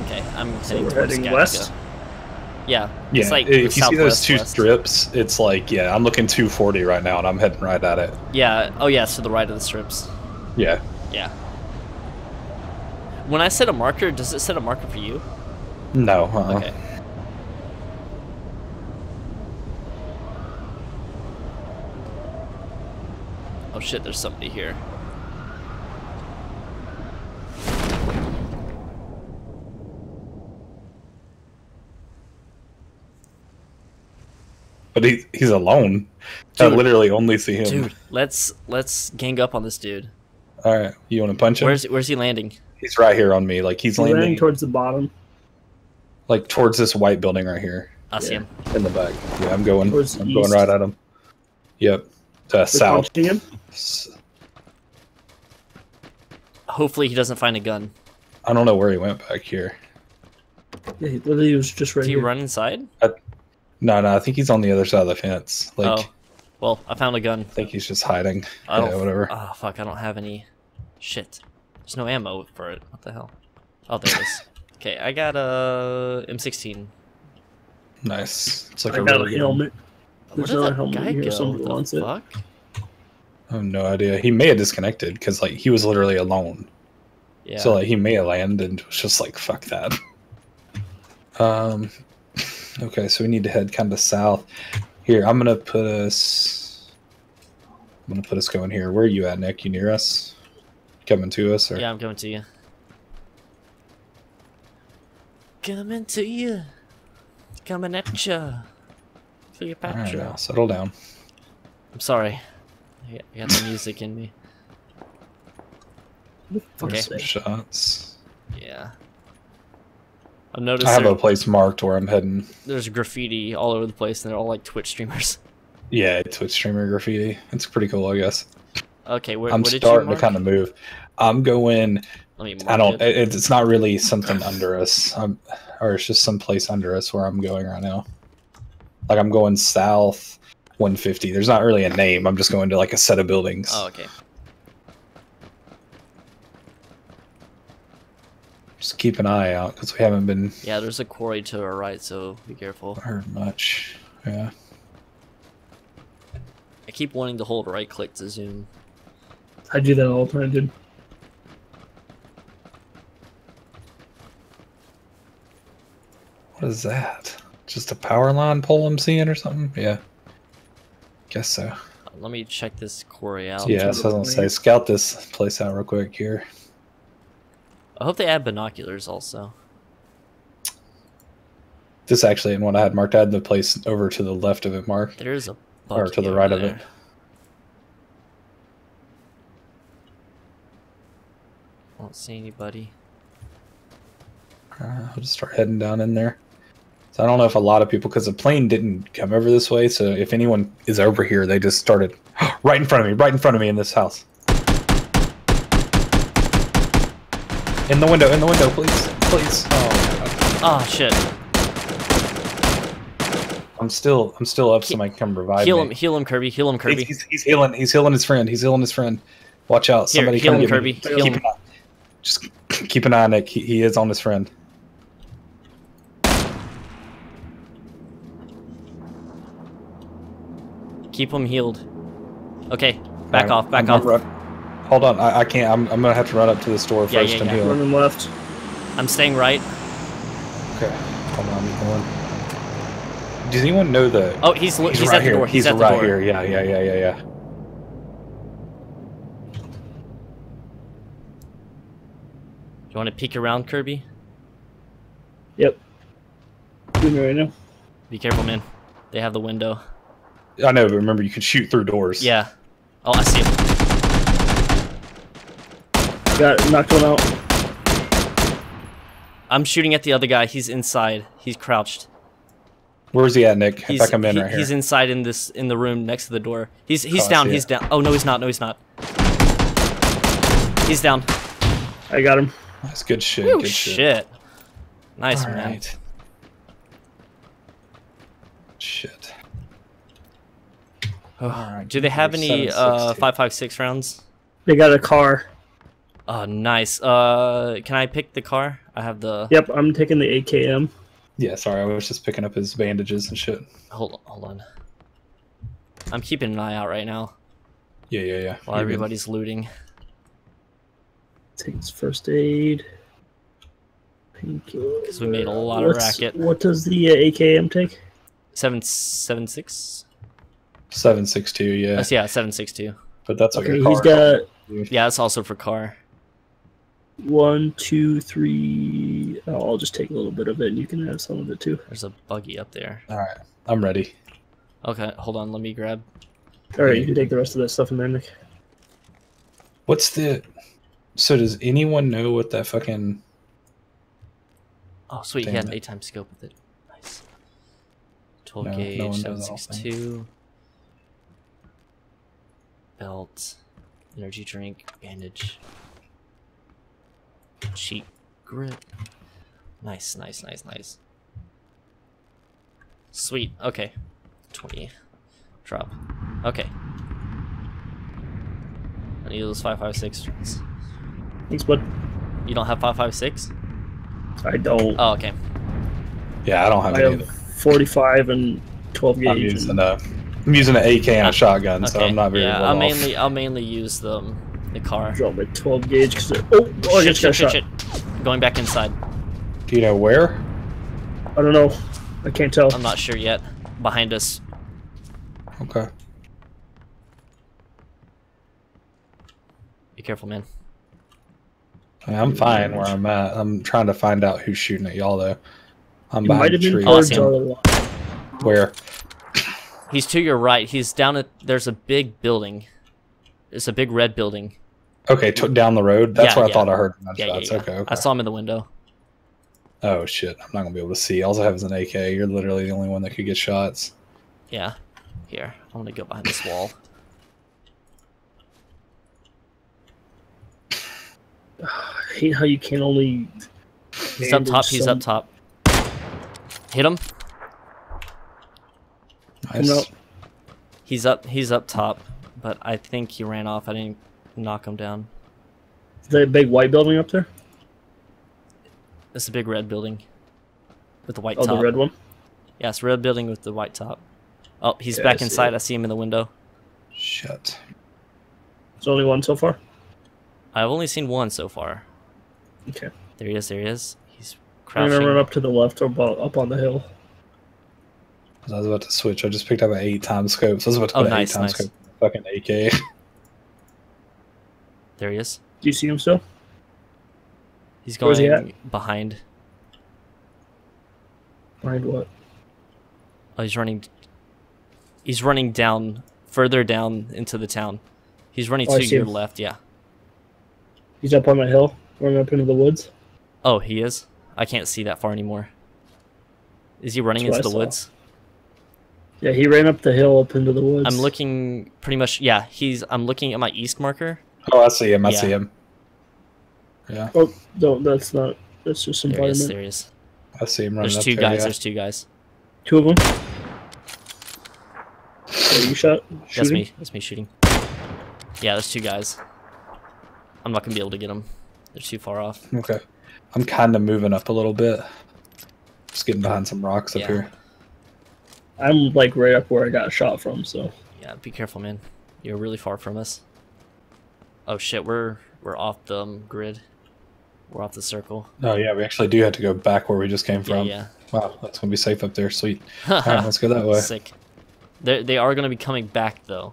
Okay, I'm So heading we're towards heading Gattaca. west? Yeah. Yeah, It's like if you see those southwest two west. strips, it's like, yeah, I'm looking 240 right now, and I'm heading right at it. Yeah. Oh yeah, it's to the right of the strips. Yeah. Yeah. When I set a marker, does it set a marker for you? No. Okay. Oh shit, there's somebody here. But he's alone. I Dude. literally only see him. Dude, let's gang up on this dude. All right, you want to punch him? Where's he landing? He's right here on me. Like he's Landing landing towards the bottom. like towards this white building right here I see him. in the back. Yeah, I'm going. Towards I'm east. going right at him. Yep. We're South. punching him. Hopefully he doesn't find a gun. I don't know where he went back here. Yeah, he literally was just right Do you here. run inside? No, I think he's on the other side of the fence. Like, Oh. Well, I found a gun. I think he's just hiding. I don't, Yeah, whatever. Oh, fuck, I don't have any... Shit. There's no ammo for it. What the hell? Oh, there it is. Okay, I got a M16. Nice. It's like I a got really a good helmet. Where There's did another that helmet guy here. go? Somebody What wants the it. fuck? I have no idea. He may have disconnected because like he was literally alone. Yeah. So like he may have landed and was just like fuck that. Okay, so we need to head kind of south. Here, I'm gonna put us going here. Where are you at, Nick? You near us? Coming to us or Yeah, I'm coming to you. Coming to you. Coming at ya. Feel your all right, patrol. now, settle down. I'm sorry. I got the music in me. Okay. Some shots. Yeah. I've noticed I have a place marked where I'm heading. there's graffiti all over the place, and they're all like Twitch streamers. Yeah, Twitch streamer graffiti. It's pretty cool, I guess. Okay, I'm what did you starting to mark? kind of move. I'm going. Let me mark I don't. it. It's not really something under us. Or it's just some place under us where I'm going right now. Like I'm going south 150. There's not really a name. I'm just going to like a set of buildings. Oh, okay. Just keep an eye out because we haven't been Yeah, there's a quarry to our right, so be careful. heard much. Yeah. I keep wanting to hold right click to zoom. I do that all the time, dude. What is that? Just a power line pole I'm seeing or something? Yeah. Guess so. Let me check this quarry out. Yeah, so I was gonna say, scout this place out real quick here. I hope they add binoculars also. This actually ain't what I had marked. I had the place over to the left of it marked. There's a Or to the Bucky right over of it. there. I don't see anybody. I'll just start heading down in there. So I don't know if a lot of people, because the plane didn't come over this way, so if anyone is over here, they just started right in front of me in this house. In the window, please. Please. Oh, God. Oh shit. I'm still up, somebody can come revive Heal me. him, Kirby. Heal him, Kirby. He's healing his friend. Watch out. Here, Somebody heal come him, get me. Kirby. Heal him. Just keep an eye on Nick. He is on his friend. Keep him healed. Okay, back Alright, off, back I'm off. gonna hold on, I can't. I'm gonna have to run up to the store Yeah, first yeah, and yeah. heal. Running left. I'm staying right. Okay, hold on, I'm going. Does anyone know the? Oh, he's right at the here. door. He's at the right door. here. Yeah. You want to peek around, Kirby? Yep. Doing it right now. Be careful, man. They have the window. I know, but remember, you can shoot through doors. Yeah. Oh, I see him. Got it. Knocked one out. I'm shooting at the other guy. He's inside. He's crouched. Where's he at, Nick? He's, If I come in right here. He's inside in the room next to the door. He's I down. see He's it. down. Oh no, he's not. No, he's not. He's down. I got him. That's good shit. Woo, Good shit. shit. Nice, All man. right. Shit. Oh, Alright, do they have any 7.62. 5.56 rounds? They got a car. Oh, nice. Can I pick the car? I have the. Yep, I'm taking the AKM. Yeah, sorry, I was just picking up his bandages and shit. Hold on. I'm keeping an eye out right now Yeah. while everybody's looting. Take his first aid. Because we made a lot of racket. What does the AKM take? 7.76. 7.62, yeah. Yeah, 7.62. But that's what Okay, your he's car. got Yeah, that's also for car. 1, 2, 3. Oh, I'll just take a little bit of it, and you can have some of it too. There's a buggy up there. All right, I'm ready. Okay, hold on. Let me grab. All right, you can take the rest of that stuff in there, Nick. What's the? So does anyone know what that fucking? Oh, sweet. He Damn had an it. 8 scope with it. Nice. 12 No, gauge, no one knows all 7.62. Belt, energy drink, bandage, cheek grip. Nice. Sweet. Okay. 20. Drop. Okay. I need those 5.56. Thanks, bud. You don't have 5.56? I don't. Oh, okay. Yeah, I don't have I any. have Either. 45 and 12 gauge. I'm using an AK and a shotgun, so Okay. I'm not very yeah, well off. I'll mainly use the car. Drop my 12 gauge because I just got shot. Shit. Going back inside. Do you know where? I don't know. I can't tell. I'm not sure yet. Behind us. Okay. Be careful, man. I'm fine where I'm at. I'm trying to find out who's shooting at y'all though. I'm It might behind have the been tree. Oh, I see towards him. our line. Where? He's to your right. He's down at. There's a big building. It's a big red building. Okay, down the road. That's Yeah, where I yeah. thought I heard Yeah. gunshots. Okay. I saw him in the window. Oh shit! I'm not gonna be able to see. All I have is an AK. You're literally the only one that could get shots. Yeah. Here, I'm gonna go behind this wall. I hate how you can only. He's up top. He's some- up top. Hit him. Nice. No. He's up top. But I think he ran off. I didn't knock him down. Is that a big white building up there? It's a big red building. With the white Oh, top. the red one? Yeah, it's a red building with the white top. Oh, he's Yeah, back I see inside. it. I see him in the window. Shit. There's only one so far? I've only seen one so far. Okay. There he is. He's I'm crouching. gonna run up to the left or up on the hill. I was about to switch. I just picked up an 8x scope. So I was about to Oh, put an nice, 8x nice. scope. Fucking AK. There he is. Do you see him still? He's Where's he going behind. Behind what? Oh, he's running. He's running down, further down into the town. He's running Oh, I to see your him. left, yeah. He's up on the hill, running up into the woods. Oh, he is? I can't see that far anymore. Is he running That's into what the I saw. woods? Yeah, he ran up the hill up into the woods. I'm looking pretty much, yeah, I'm looking at my east marker. Oh, I see him. I Yeah. see him. Yeah, Oh, no, that's not. That's just There he is, environment. there he is. I see him running There's up two there, guys, yeah. there's two guys. Two of them. Oh, you shot? Shooting? That's me shooting. Yeah, there's two guys. I'm not gonna be able to get them. They're too far off. Okay. I'm kind of moving up a little bit. Just getting behind some rocks up Yeah. here. I'm like right up where I got shot from, so. Yeah, be careful, man. You're really far from us. Oh shit, we're off the grid. We're off the circle. Oh yeah, we actually do have to go back where we just came from. Yeah, Wow, that's gonna be safe up there. Sweet. yeah. All right, let's go that way. Sick. They are gonna be coming back though.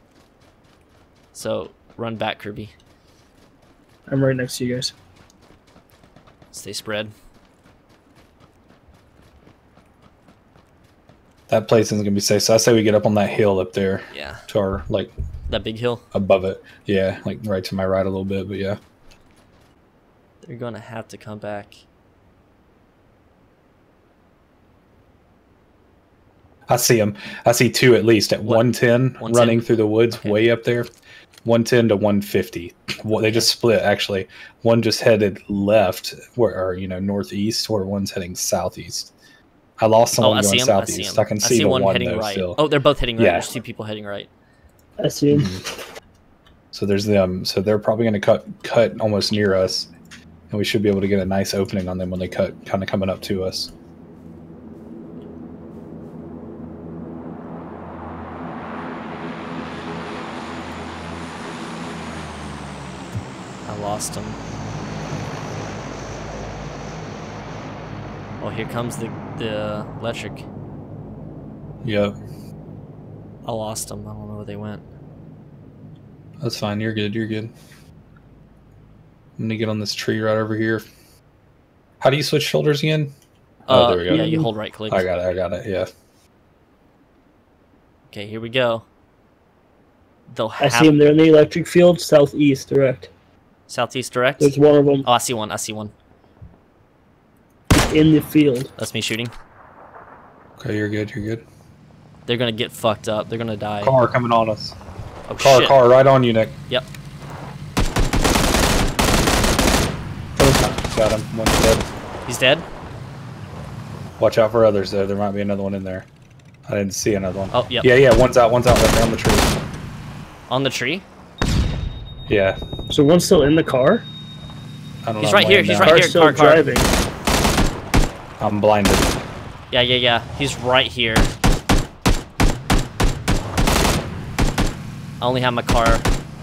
So run back, Kirby. I'm right next to you guys. Stay spread. That place isn't gonna be safe. So I say we get up on that hill up there Yeah. to our like That big hill. above it. Yeah, like right to my right a little bit, but yeah. They're gonna have to come back. I see them. I see two at least at What? 110, 110? running through the woods Okay. way up there. 110 to 150. Well, they just split actually. One just headed left, or northeast, where one's heading southeast. I lost Oh, someone I going see him. I see southeast. him. I can see the one one heading though right. still. Oh, they're both heading right. Yeah. There's two people heading right. I see him. Mhm. So there's them. So they're probably going to cut almost near us, and we should be able to get a nice opening on them when they cut, kind of coming up to us. I lost him. Oh, here comes the electric. Yep. I lost them. I don't know where they went. That's fine. You're good. You're good. I'm gonna get on this tree right over here. How do you switch shoulders again? Oh, there we go. Yeah, you hold right click. I got it. I got it. Yeah. Okay, here we go. They'll I have see them. They're in the electric field, southeast, direct. southeast direct. There's one of them Oh, I see one. I see one. in the field. That's me shooting. Okay, you're good. You're good. They're gonna get fucked up. They're gonna die. Car coming on us. Oh, Car, shit. car, right on you, Nick. Yep. Got him. One's dead. He's dead. Watch out for others, though. There might be another one in there. I didn't see another one. Oh, yep. Yeah, yeah. One's out right there on the tree. On the tree. Yeah. So one's still in the car. I don't He's know. right I'm here, laying he's down. right Car's here, still car. driving. I'm blinded. Yeah, yeah, yeah. He's right here. I only have my car.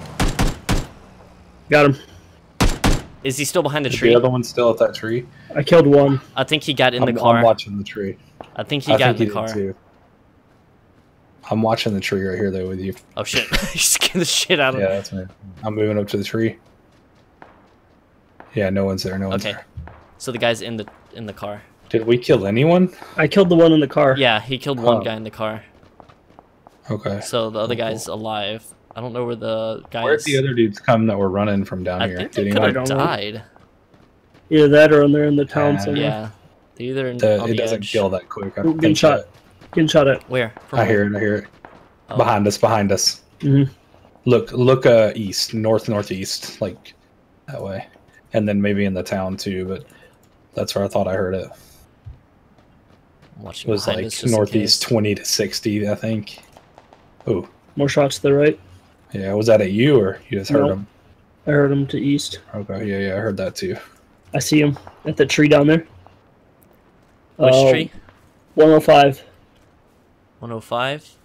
Got him. Is he still behind the Is tree? the other one's still at that tree? I killed one. I think he got in the I'm car. watching the tree. I think he got in the did car. too. I'm watching the tree right here, though, with you. Oh shit! He scared the shit out of Yeah, me. that's me. I'm moving up to the tree. Yeah, no one's there. No one's Okay. there. So the guy's in the car. Did we kill anyone? I killed the one in the car. Yeah, he killed one Oh. guy in the car. Okay. So the other Cool, guy's alive. I don't know where the guy Where'd is. the other dudes come that were running from down I here? think Did they anyone- could have don't know. died. Either that or they're in the town Yeah. somewhere. Yeah. They're either on It the doesn't edge. kill that quick. I Ooh, don't getting think shot. that- Getting shot at. Where? From I where? hear it. I hear it. Oh. Behind us. Behind us. Mhm. Look. East, northeast, like that way, and then maybe in the town too. But that's where I thought I heard it. I'm watching It was behind like us just in northeast, case. 20 to 60, I think. Oh, More shots to the right. yeah. Was that at you or you just heard No. them? I heard him to east. Okay. Yeah. I heard that too. I see him at the tree down there. Which tree? 105. 105.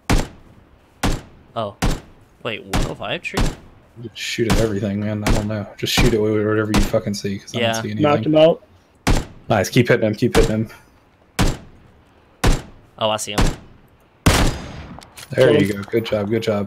Oh, wait, 105 tree? Just shoot at everything, man. I don't know. Just shoot at whatever you fucking see, because I Yeah. don't see anything. Knocked him out. Nice. Keep hitting him. Keep hitting him. Oh, I see him. There Kill you go. Good job. Good job.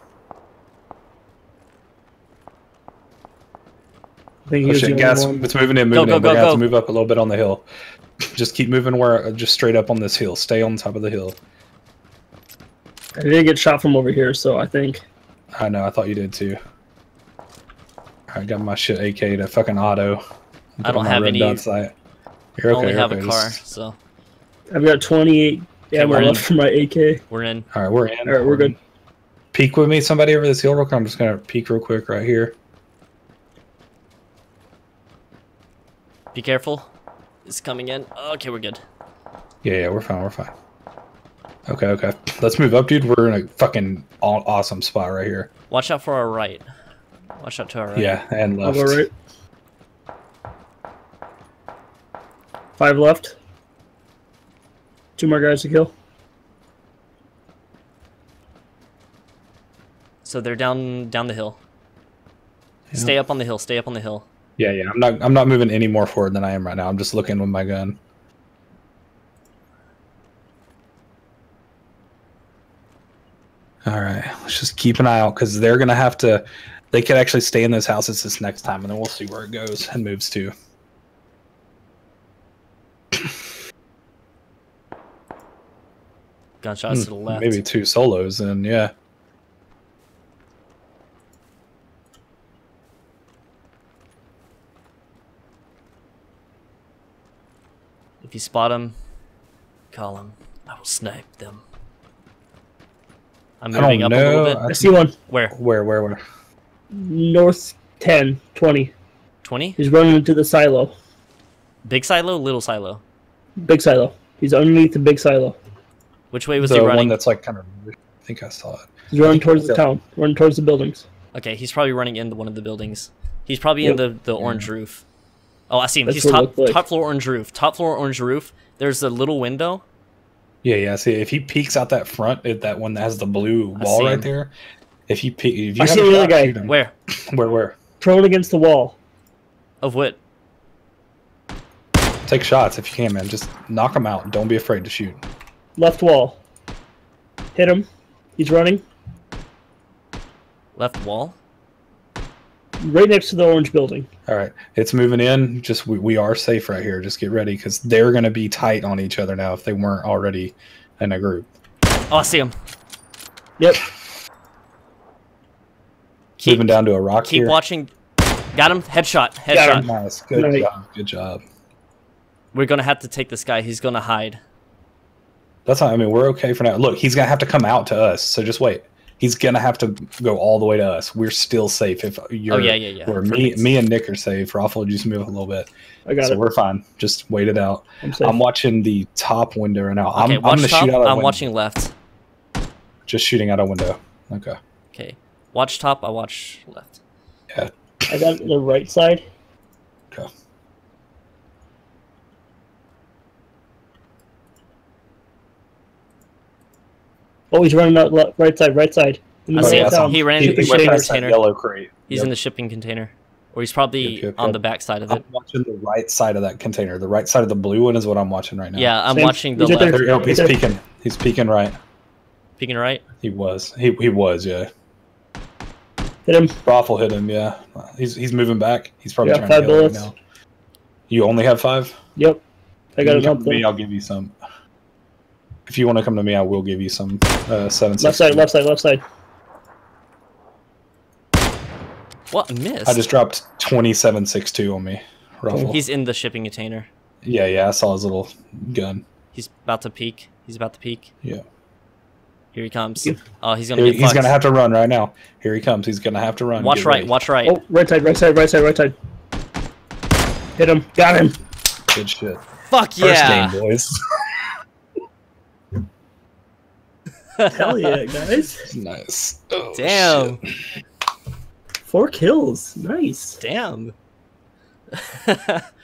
I think he Oh, was shit, the gas. only one. It's moving in. Go, Moving in. go, We're gonna go, have to go. move up a little bit on the hill. Just keep moving just straight up on this hill. Stay on top of the hill. I did get shot from over here, so I think. I know. I thought you did too. I got my shit AK to fucking auto. I don't My have red any- dot sight. I You're okay. only you're have okay. a car, Just- so I've got 28 ammo we're in. left for my AK. we're in. All right, we're in. All right, we're good. Peek with me, somebody over this hill real quick. I'm just gonna peek real quick right here. Be careful. It's coming in. Okay, we're good. Yeah, we're fine. We're fine. Okay. Let's move up, dude. We're in a fucking awesome spot right here. Watch out for our right. Watch out to our right. Yeah, and I'll left. go right. 5 left. 2 more guys to kill. So they're down the hill. Yeah. Stay up on the hill. Stay up on the hill. Yeah. I'm not moving any more forward than I am right now. I'm just looking with my gun. All right, let's just keep an eye out because they're gonna have to. They could actually stay in those houses this next time, and then we'll see where it goes and moves to. Gunshots to the left. Maybe 2 solos, and yeah. If you spot them, call them. I will snipe them. I'm I moving don't up a know. little I bit. see one. Where? Where? North 10, 20. 20? He's running into the silo. Big silo, little silo. Big silo. He's underneath the big silo. Which way was The he one running? that's like kind of. I think I saw it. He's running think towards the so. town. Running towards the buildings. Okay, he's probably running into one of the buildings. He's probably in the orange roof. Oh, I see him. That's He's what it looked like. top floor orange roof. Top floor orange roof. There's a little window. Yeah. See, if he peeks out that front, that one that has the blue I wall see right him. there. If you peek, if you I have see a the other shot, guy. shoot him. Where? Where? Prone against the wall. Of what? Take shots if you can, man. Just knock him out. Don't be afraid to shoot. Left wall. Hit him. He's running. Left wall? Right next to the orange building. All right, it's moving in. Just we are safe right here. Just get ready because they're gonna be tight on each other now if they weren't already in a group. Oh, I see him. Yep. Moving down to a rock Keep here. watching. Got him. Headshot. Got Headshot. him. Nice. Good Nice. job. Good job. We're gonna have to take this guy. He's gonna hide. That's not, I mean, we're okay for now. Look, he's gonna have to come out to us. So just wait. He's gonna have to go all the way to us. We're still safe if you're. Oh, yeah. Where Perfect. me and Nick are safe. Raffle, just move a little bit. I got So it. we're fine. Just wait it out. I'm safe. I'm watching the top window right now. Okay, I'm watch gonna top. shoot out a I'm window. watching left. Just shooting out a window. Okay. Okay. Watch top. I watch left. Yeah. I got the right side. Okay. Oh, he's running out right side, right side. In the I see middle him. of town. He ran He's into the right shipping past that container. yellow crate. He's Yep. in the shipping container. Or he's probably Yep. on the back side of it. I'm watching the right side of that container. The right side of the blue one is what I'm watching right now. Yeah, I'm Same. watching the He's right left. there. There you go. He's Right there. peeking. He's peeking right. Peeking right. He was. He was. Yeah. Hit him. Raffle hit him. Yeah. He's moving back. He's probably Yeah, trying 5 to get away bullets. now. You only have 5. Yep. I got You it come up to me, there. I'll give you some. If you want to come to me, I will give you some. 7. Left side, left side, left side. What? Missed. I just dropped 27.62 on me. Raffle. He's in the shipping container. Yeah. I saw his little gun. He's about to peek. He's about to peek. Yeah. Here he comes. Yeah. Oh, he's gonna He's get fucked. gonna have to run right now. Here he comes. He's gonna have to run. Watch Get right. ready. Watch right. Oh, right side, right side, right side, right side. Hit him. Got him. Good shit. Fuck First yeah. game, boys. Hell yeah, guys. Nice. Oh, Damn. shit. 4 kills. Nice. Damn.